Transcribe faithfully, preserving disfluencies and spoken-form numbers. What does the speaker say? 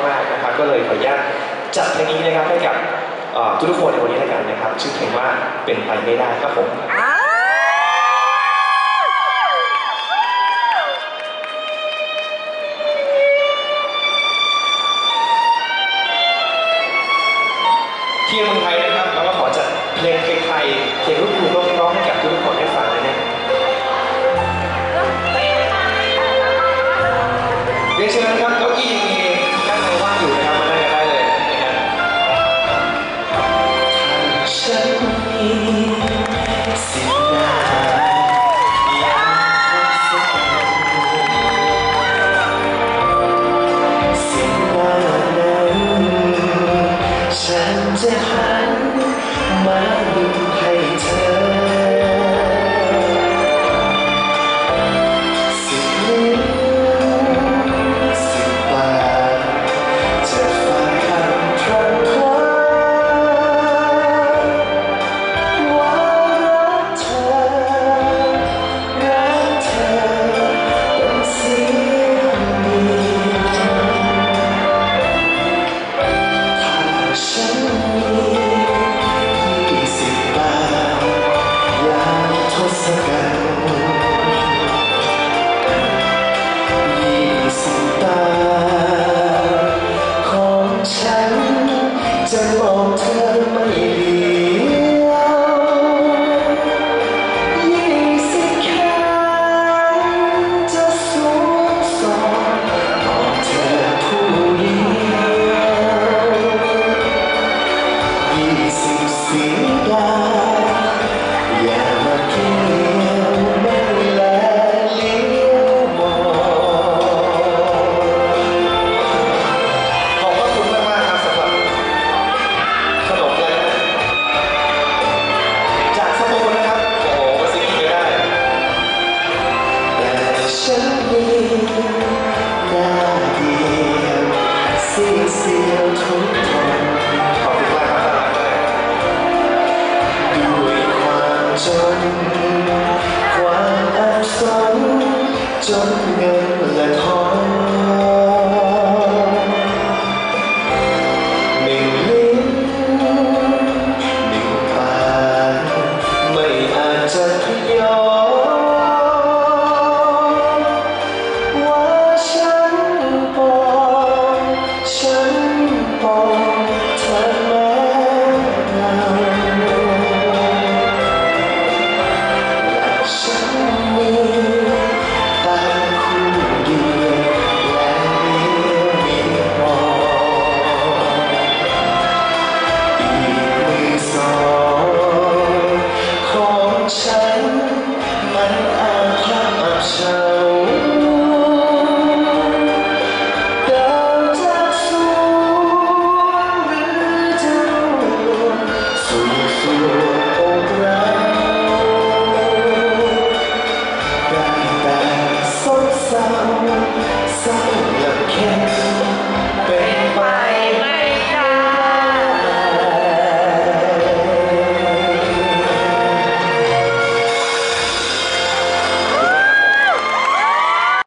มากนะครับก็เลยขออนุญาตจัดเพลงนี้นะครับให้กับทุกคนในวันนี้แล้วกันนะครับชื่อเพลงว่าเป็นไปไม่ได้ครับผมที่เมืองไทยนะครับเราก็ขอจัดเพลงไทยเพลงลูกทุ่งร้องให้กับทุกคนได้ฟังเลยนะเรียนเชิญนะครับเก้าอี้ยังมีด้านในว่างอยู่นะครับมานั่งกันได้เลยนะครับฉันมีสิ่งใดอยากทดสอบสิ่งนั้นฉันจะหันมาดูให้เธอจะมองเธอไม่เลี้ยวยี่สิบครั้งจะสวมสองมองเธอผู้เดียวยี่สิบสีดาอย่ามาเกี่ยวไม่แลเลี้ยวมองขอบพระคุณมากๆครับสำหรับขนมเลยจากสตูนะครับโอ้โหมาซิ้งไม่ได้แต่ฉันมีหน้าเดียวสีเสียวทุกคนขอบคุณมากครับด้วยความจนความอับสนจนเงินและทองฉันมัน